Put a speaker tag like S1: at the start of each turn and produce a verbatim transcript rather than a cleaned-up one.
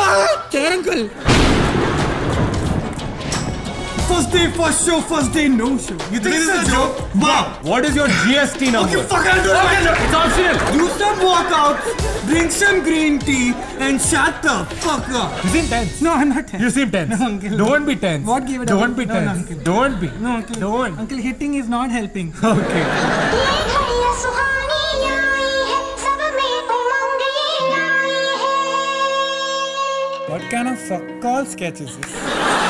S1: Care uncle.
S2: First day, first show, first day, no show. You think
S3: This
S2: this
S3: is a joke?
S2: Wow.
S3: What is your G S T number?
S2: Okay, fuck, I'll do it.
S3: It's optional.
S2: Do some workouts, drink some green tea, and shut the fuck up.
S3: You seem tense.
S1: No, I'm not tense.
S3: You seem tense.
S1: No, uncle.
S3: Don't be tense.
S1: What gave it
S3: Don't
S1: up?
S3: be
S1: No, no,
S3: tense.
S1: uncle.
S3: Don't be.
S1: No, uncle.
S3: Don't.
S1: Uncle, hitting is not helping.
S3: Okay.
S1: What kind of fuck all sketch is this?